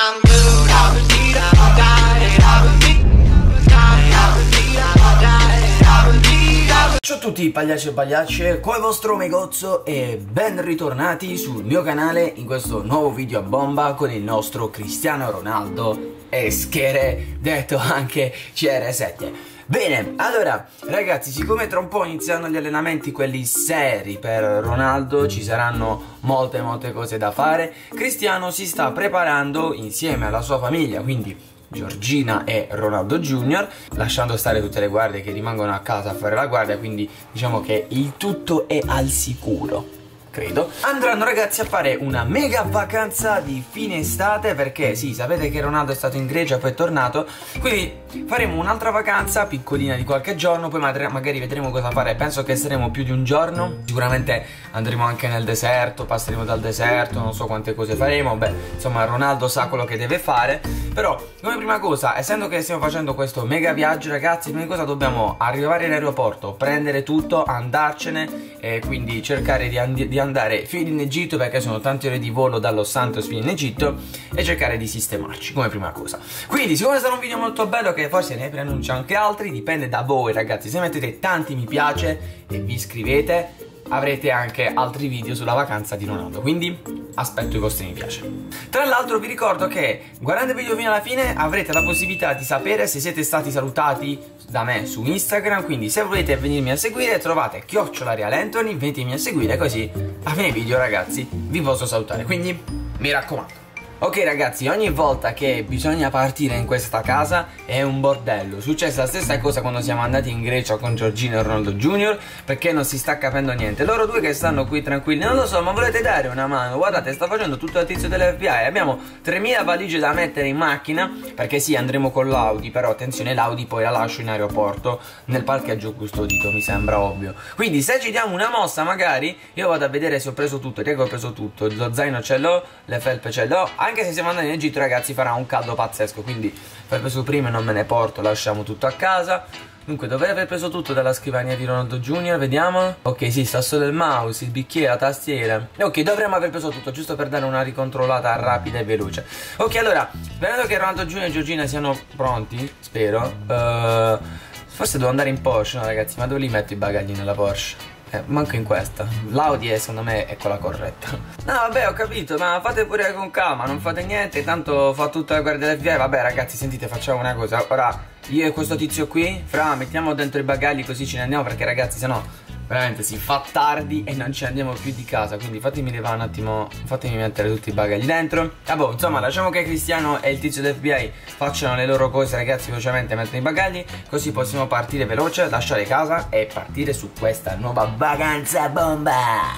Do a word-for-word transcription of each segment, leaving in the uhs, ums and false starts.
Ciao a tutti pagliacci e pagliacce, qua è il vostro Megozzo e ben ritornati sul mio canale in questo nuovo video a bomba con il nostro Cristiano Ronaldo e Schere, detto anche C R sette. Bene, allora ragazzi, siccome tra un po' iniziano gli allenamenti quelli seri per Ronaldo, ci saranno molte molte cose da fare, Cristiano si sta preparando insieme alla sua famiglia, quindi Georgina e Ronaldo Junior, lasciando stare tutte le guardie che rimangono a casa a fare la guardia, quindi diciamo che il tutto è al sicuro, credo. Andranno ragazzi a fare una mega vacanza di fine estate, perché sì, sapete che Ronaldo è stato in Grecia, poi è tornato, quindi faremo un'altra vacanza piccolina di qualche giorno, poi magari vedremo cosa fare. Penso che saremo più di un giorno, sicuramente andremo anche nel deserto, passeremo dal deserto, non so quante cose faremo, beh, insomma Ronaldo sa quello che deve fare. Però come prima cosa, essendo che stiamo facendo questo mega viaggio ragazzi, prima cosa dobbiamo arrivare in aeroporto, prendere tutto, andarcene e quindi cercare di, and di andare fino in Egitto, perché sono tante ore di volo da Los Santos fino in Egitto, e cercare di sistemarci come prima cosa. Quindi siccome sarà un video molto bello, che forse ne preannuncio anche altri, dipende da voi ragazzi, se mettete tanti mi piace e vi iscrivete avrete anche altri video sulla vacanza di Ronaldo, quindi aspetto i vostri mi piace. Tra l'altro vi ricordo che guardando il video fino alla fine avrete la possibilità di sapere se siete stati salutati da me su Instagram, quindi se volete venirmi a seguire trovate chiocciola Real Anthony, venitemi a seguire, così a fine video ragazzi vi posso salutare, quindi mi raccomando. Ok ragazzi, ogni volta che bisogna partire in questa casa è un bordello. Successa la stessa cosa quando siamo andati in Grecia con Georgina e Ronaldo Junior, perché non si sta capendo niente. Loro due che stanno qui tranquilli, non lo so, ma volete dare una mano? Guardate, sta facendo tutto il tizio dell'F B I. Abbiamo tremila valigie da mettere in macchina, perché sì, andremo con l'Audi, però attenzione, l'Audi poi la lascio in aeroporto nel parcheggio custodito, mi sembra ovvio. Quindi se ci diamo una mossa magari io vado a vedere se ho preso tutto, direi che ho preso tutto, lo zaino ce l'ho, le felpe ce l'ho. Anche se siamo andati in Egitto ragazzi farà un caldo pazzesco, quindi felpe su prime non me ne porto, lasciamo tutto a casa. Dunque dovrei aver preso tutto dalla scrivania di Ronaldo Junior, vediamo. Ok sì, sta solo il mouse, il bicchiere, la tastiera. Ok, dovremmo aver preso tutto, giusto per dare una ricontrollata rapida e veloce. Ok, allora, sperando che Ronaldo Junior e Georgina siano pronti, spero, uh, forse devo andare in Porsche, no ragazzi, ma dove li metto i bagagli nella Porsche? Eh, manco in questa. L'Audi è, secondo me è quella corretta. No vabbè, ho capito, ma fate pure con calma, non fate niente, tanto fa tutta la guardia del F B I. Vabbè ragazzi, sentite, facciamo una cosa. Ora io e questo tizio qui, fra, mettiamo dentro i bagagli così ce ne andiamo, perché ragazzi sennò veramente si fa tardi e non ci andiamo più di casa. Quindi fatemi levare un attimo, fatemi mettere tutti i bagagli dentro. Ah boh, insomma, lasciamo che Cristiano e il tizio del F B I facciano le loro cose ragazzi, velocemente mettono i bagagli, così possiamo partire veloce, lasciare casa e partire su questa nuova vacanza bomba.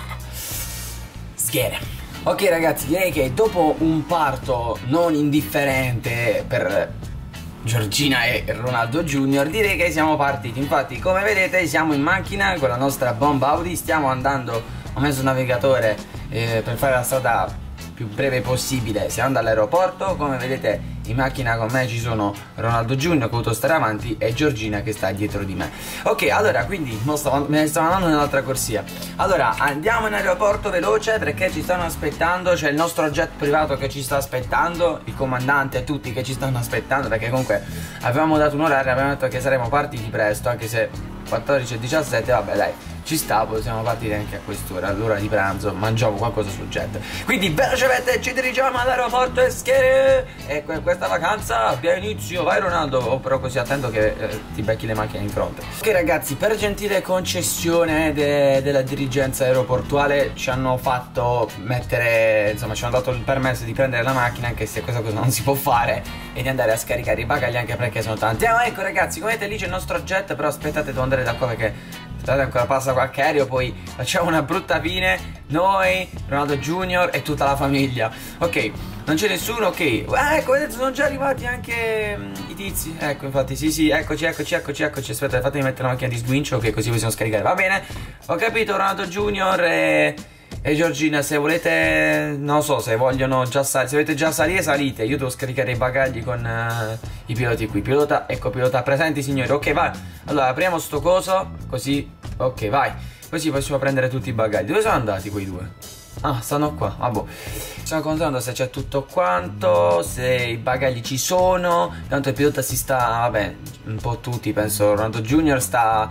Schiere. Ok ragazzi, direi che dopo un parto non indifferente per Georgina e Ronaldo Junior, direi che siamo partiti. Infatti come vedete siamo in macchina con la nostra bomba Audi, stiamo andando, ho messo il navigatore eh, per fare la strada più breve possibile, stiamo andando all'aeroporto. Come vedete in macchina con me ci sono Ronaldo Junior che ho voluto stare avanti e Georgina che sta dietro di me. Ok, allora quindi stavo, me ne stavo andando nell'altra corsia. Allora andiamo in aeroporto veloce perché ci stanno aspettando, c'è il nostro jet privato che ci sta aspettando, il comandante e tutti che ci stanno aspettando, perché comunque avevamo dato un orario, abbiamo detto che saremmo partiti presto, anche se quattordici e diciassette, vabbè dai, ci sta, possiamo partire anche a quest'ora, all'ora di pranzo, mangiamo qualcosa sul jet. Quindi velocemente ci dirigiamo all'aeroporto e Schere, e questa vacanza abbia inizio. Vai Ronaldo, oh, però così attento che eh, ti becchi le macchine in fronte. Ok ragazzi, per gentile concessione de della dirigenza aeroportuale ci hanno fatto mettere, insomma ci hanno dato il permesso di prendere la macchina, anche se questa cosa non si può fare, e di andare a scaricare i bagagli, anche perché sono tanti. Ah ecco ragazzi, come vedete lì c'è il nostro jet, però aspettate, devo andare da qua perché ancora passa qualche aereo, poi facciamo una brutta fine, noi, Ronaldo Junior e tutta la famiglia. Ok, non c'è nessuno, ok. Ah, ecco, vedete, sono già arrivati anche um, i tizi. Ecco, infatti, sì, sì, eccoci, eccoci, eccoci, eccoci. Aspetta, fatemi mettere la macchina di sguincio, ok, così possiamo scaricare. Va bene, ho capito, Ronaldo Junior e... E Georgina, se volete, non so, se vogliono già salire, se volete già salire, salite. Io devo scaricare i bagagli con uh, i piloti qui. Pilota, ecco, pilota presenti signori. Ok, vai. Allora, apriamo sto coso, così. Ok, vai. Così possiamo prendere tutti i bagagli. Dove sono andati quei due? Ah, stanno qua, vabbè. Stiamo controllando se c'è tutto quanto, se i bagagli ci sono. Tanto il pilota si sta, vabbè, un po' tutti, penso Ronaldo Junior sta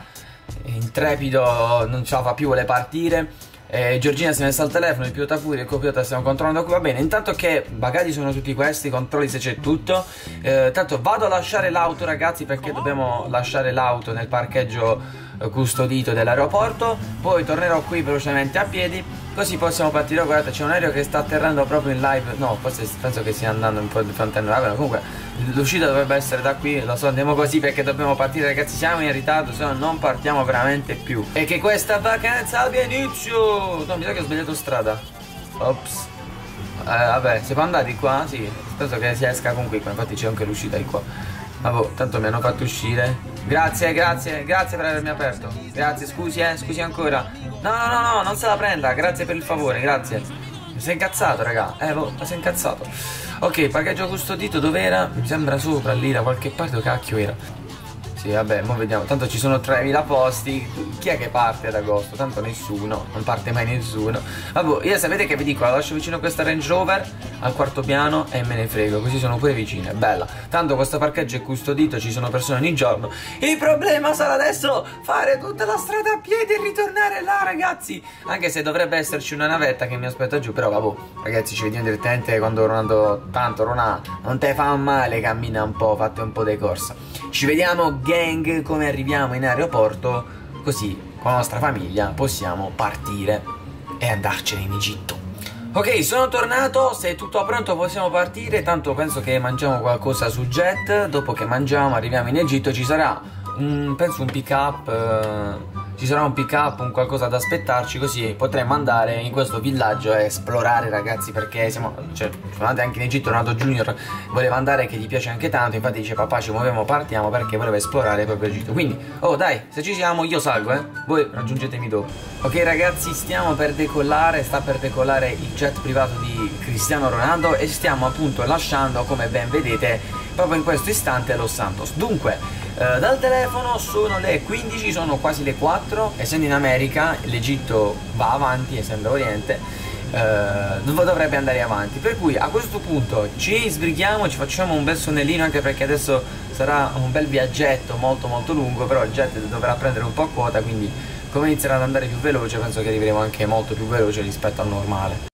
intrepido, non ce la fa più, vuole partire. eh, Giorgina si è messa al telefono, il pilota pure, il copilota stiamo controllando qui, va bene. Intanto che bagagli sono tutti questi, controlli se c'è tutto. eh, Tanto vado a lasciare l'auto, ragazzi, perché dobbiamo lasciare l'auto nel parcheggio eh, custodito dell'aeroporto. Poi tornerò qui velocemente a piedi, così possiamo partire. Guardate, c'è un aereo che sta atterrando proprio in live. No, forse penso che stia andando un po' di fronte a noi. Comunque l'uscita dovrebbe essere da qui. Lo so, andiamo così perché dobbiamo partire, ragazzi. Siamo in ritardo, se no non partiamo veramente più. E che questa vacanza abbia inizio. No, mi sa che ho sbagliato strada. Ops. Eh, vabbè, si può andare di qua? Sì, penso che si esca con qui. Infatti c'è anche l'uscita di qua. Vabbè, tanto mi hanno fatto uscire. Grazie, grazie, grazie per avermi aperto. Grazie, scusi, eh, scusi ancora. No, no, no, no, non se la prenda. Grazie per il favore, grazie. Mi sei incazzato, raga. Eh, boh, mi sei incazzato. Ok, parcheggio custodito, dov'era? Mi sembra sopra, lì, da qualche parte, dove cacchio era? Sì, vabbè, mo vediamo. Tanto ci sono tremila posti. Chi è che parte ad agosto? Tanto nessuno. Non parte mai nessuno. Vabbè, io sapete che vi dico, la lascio vicino a questa Range Rover al quarto piano e me ne frego. Così sono pure vicine, bella. Tanto questo parcheggio è custodito, ci sono persone ogni giorno. Il problema sarà adesso fare tutta la strada a piedi e ritornare là, ragazzi. Anche se dovrebbe esserci una navetta che mi aspetta giù. Però vabbè, ragazzi, ci vediamo direttamente quando Ronaldo. Tanto Ronaldo, non te fa male, cammina un po', fate un po' di corsa. Ci vediamo, gang, come arriviamo in aeroporto, così con la nostra famiglia possiamo partire e andarcene in Egitto. Ok, sono tornato, se è tutto pronto possiamo partire. Tanto penso che mangiamo qualcosa su jet. Dopo che mangiamo arriviamo in Egitto, ci sarà un, penso un pick up, eh, ci sarà un pick up, un qualcosa da aspettarci, così potremo andare in questo villaggio e esplorare, ragazzi, perché siamo, cioè, siamo andati anche in Egitto. Ronaldo Junior voleva andare, che gli piace anche tanto, infatti dice papà ci muoviamo, partiamo, perché voleva esplorare proprio l'Egitto. Quindi, oh dai, se ci siamo io salgo, eh, voi raggiungetemi dopo. Ok ragazzi, stiamo per decollare, sta per decollare il jet privato di Cristiano Ronaldo e stiamo appunto lasciando, come ben vedete, proprio in questo istante Los Santos. Dunque, Uh, dal telefono sono le quindici, sono quasi le quattro. Essendo in America, l'Egitto va avanti, essendo Oriente, uh, dovrebbe andare avanti. Per cui a questo punto ci sbrighiamo, ci facciamo un bel sonnellino, anche perché adesso sarà un bel viaggetto molto molto lungo. Però il jet dovrà prendere un po' a quota, quindi come inizierà ad andare più veloce, penso che arriveremo anche molto più veloce rispetto al normale.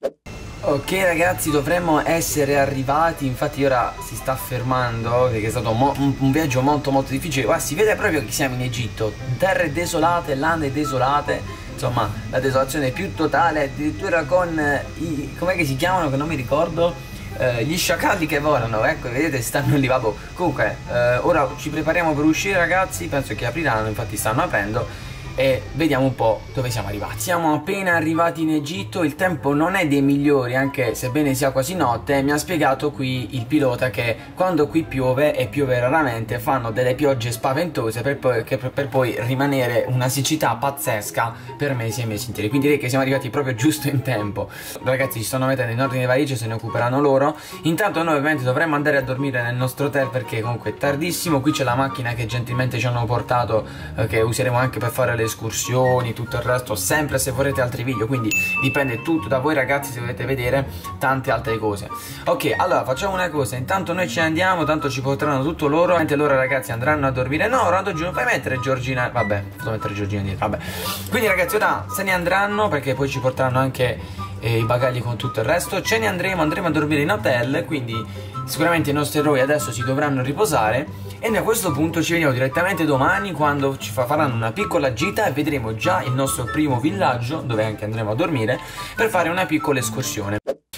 Ok ragazzi, dovremmo essere arrivati, infatti ora si sta fermando perché è stato un, un viaggio molto molto difficile. Guarda, si vede proprio che siamo in Egitto, terre desolate, lande desolate, insomma la desolazione più totale, addirittura con i, com'è che si chiamano, che non mi ricordo, eh, gli sciacalli che volano, ecco, vedete, stanno lì, vabbè. Comunque, eh, ora ci prepariamo per uscire ragazzi, penso che apriranno, infatti stanno aprendo. E vediamo un po' dove siamo arrivati. Siamo appena arrivati in Egitto, il tempo non è dei migliori, anche sebbene sia quasi notte. Mi ha spiegato qui il pilota che quando qui piove, e piove raramente, fanno delle piogge spaventose per poi, che, per poi rimanere una siccità pazzesca per mesi e mesi interi. Quindi direi che siamo arrivati proprio giusto in tempo. Ragazzi, ci stanno mettendo in ordine le valigie, se ne occuperanno loro. Intanto noi ovviamente dovremmo andare a dormire nel nostro hotel, perché comunque è tardissimo. Qui c'è la macchina che gentilmente ci hanno portato, eh, che useremo anche per fare le escursioni, tutto il resto, sempre se vorrete altri video, quindi dipende tutto da voi ragazzi se volete vedere tante altre cose. Ok, allora facciamo una cosa, intanto noi ci andiamo, tanto ci porteranno tutto loro, mentre loro ragazzi andranno a dormire. No, Ronaldo Junior, fai mettere Giorgina, vabbè, devo mettere Giorgina dietro, vabbè. Quindi ragazzi ora se ne andranno, perché poi ci porteranno anche eh, i bagagli con tutto il resto. Ce ne andremo, andremo a dormire in hotel, quindi sicuramente i nostri eroi adesso si dovranno riposare. E noi a questo punto ci vediamo direttamente domani, quando ci faranno una piccola gita e vedremo già il nostro primo villaggio, dove anche andremo a dormire, per fare una piccola escursione.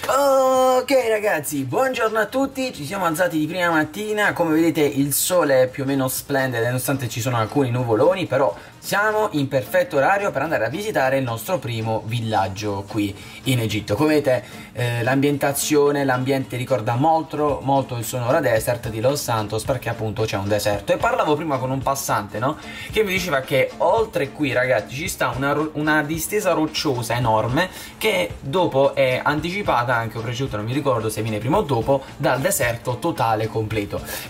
Ok ragazzi, buongiorno a tutti, ci siamo alzati di prima mattina, come vedete il sole è più o meno splendido nonostante ci sono alcuni nuvoloni, però siamo in perfetto orario per andare a visitare il nostro primo villaggio qui in Egitto. Come vedete eh, l'ambientazione, l'ambiente ricorda molto molto il Sonora Desert di Los Santos, perché appunto c'è un deserto. E parlavo prima con un passante, no? Che mi diceva che oltre qui ragazzi ci sta una, una distesa rocciosa enorme, che dopo è anticipata anche o preceduta, non mi ricordo se viene prima o dopo, dal deserto totale completo, che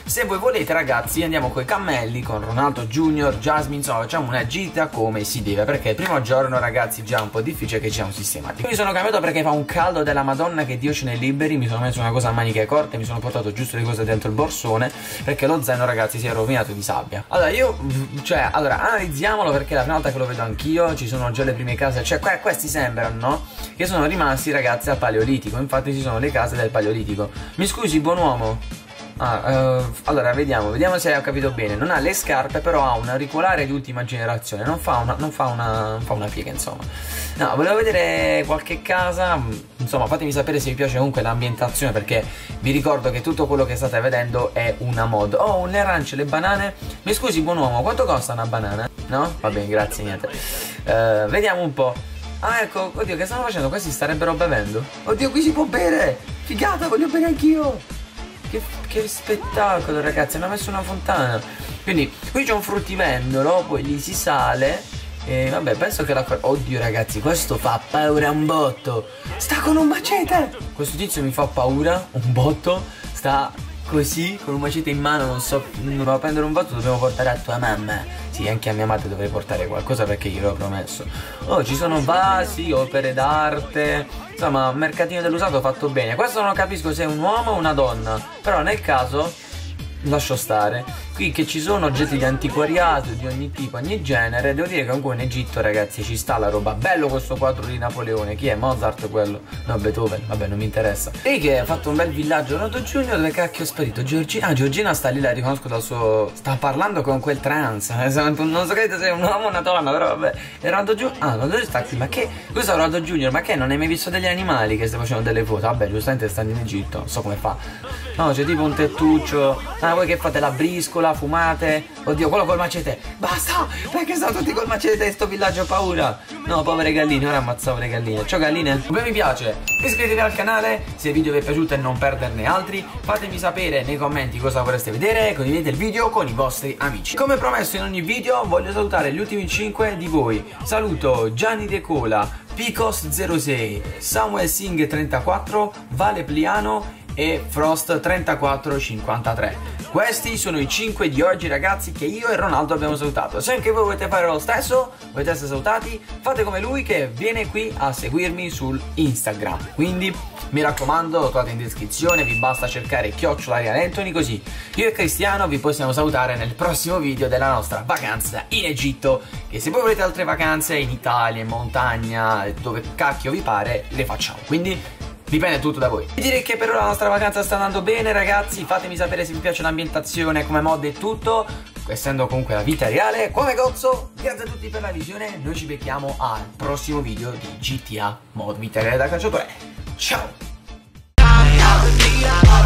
Se voi volete ragazzi andiamo coi cammelli, con Ronaldo Junior, Jasmine, insomma facciamo una gita come si deve, perché il primo giorno ragazzi già è un po' difficile che ci siamo sistemati. Mi sono cambiato perché fa un caldo della madonna, che Dio ce ne liberi. Mi sono messo una cosa a maniche corte, mi sono portato giusto le cose dentro il borsone, perché lo zaino ragazzi si è rovinato di sabbia. Allora io, cioè, allora analizziamolo, perché è la prima volta che lo vedo anch'io. Ci sono già le prime case, cioè que questi sembrano, no? Che sono rimasti ragazzi al paleolitico. Infatti ci sono le case del paleolitico. Mi scusi buon uomo? Ah, uh, allora vediamo, vediamo se ho capito bene. Non ha le scarpe, però ha un auricolare di ultima generazione. Non fa una, non fa una, non fa una piega, insomma. No, volevo vedere qualche casa. Insomma, fatemi sapere se vi piace comunque l'ambientazione, perché vi ricordo che tutto quello che state vedendo è una mod. Oh, le arance, le banane. Mi scusi, buon uomo, quanto costa una banana? No? Va bene, grazie, niente. Uh, vediamo un po'. Ah, ecco, oddio, che stanno facendo? Questi starebbero bevendo? Oddio, qui si può bere! Figata, voglio bere anch'io! Che, che spettacolo ragazzi, hanno messo una fontana. Quindi qui c'è un fruttivendolo, poi lì si sale. E vabbè, penso che la... Oddio ragazzi, questo fa paura un botto. Sta con un macete. Questo tizio mi fa paura un botto. Sta così, con un macete in mano. Non so, dobbiamo prendere un botto, dobbiamo portare a tua mamma. Sì, anche a mia madre dovrei portare qualcosa, perché gliel'ho promesso. Oh, ci sono vasi, opere d'arte. Insomma, un mercatino dell'usato fatto bene. Questo non capisco se è un uomo o una donna, però nel caso lascio stare. Qui che ci sono oggetti di antiquariato di ogni tipo, ogni genere. Devo dire che comunque in Egitto ragazzi ci sta la roba. Bello questo quadro di Napoleone. Chi è? Mozart quello? No, Beethoven, vabbè, non mi interessa. E che ha fatto un bel villaggio Ronaldo Junior. Dove cacchio è sparito? Giorgina? Ah, Giorgina sta lì, la riconosco dal suo... Sta parlando con quel trans. Non so che se è un uomo o una donna, però vabbè. E Ronaldo Junior... Ah, Ronaldo Junior sta qui. Ma che... Questo è Ronaldo Junior, ma che non hai mai visto degli animali che sta facendo delle foto? Vabbè, giustamente stanno in Egitto, non so come fa. No, c'è tipo un tettuccio. Ah, voi che fate? La briscola, fumate? Oddio, quello col macete. Basta, perché sono tutti col macete in sto villaggio, ho paura. No, povere galline, ora ammazzavo le galline. Ciao galline. Se vi piace, iscrivetevi al canale. Se il video vi è piaciuto e non perderne altri, fatemi sapere nei commenti cosa vorreste vedere e condividete il video con i vostri amici. Come promesso in ogni video, voglio salutare gli ultimi cinque di voi. Saluto Gianni De Cola, Picos zero sei, Samuel Singh trentaquattro, Vale Pliano e Frost trentaquattro cinquantatré. Questi sono i cinque di oggi ragazzi, che io e Ronaldo abbiamo salutato. Se anche voi volete fare lo stesso, volete essere salutati, fate come lui che viene qui a seguirmi su Instagram. Quindi mi raccomando, lo trovate in descrizione, vi basta cercare chiocciola Anthony, così io e Cristiano vi possiamo salutare nel prossimo video della nostra vacanza in Egitto. E se voi volete altre vacanze in Italia, in montagna, dove cacchio vi pare, le facciamo. Quindi dipende tutto da voi. E direi che per ora la nostra vacanza sta andando bene ragazzi. Fatemi sapere se vi piace l'ambientazione, come mod e tutto, essendo comunque la vita reale. Come Gozzo, grazie a tutti per la visione. Noi ci becchiamo al prossimo video di G T A mod vita reale da calciatore. Ciao.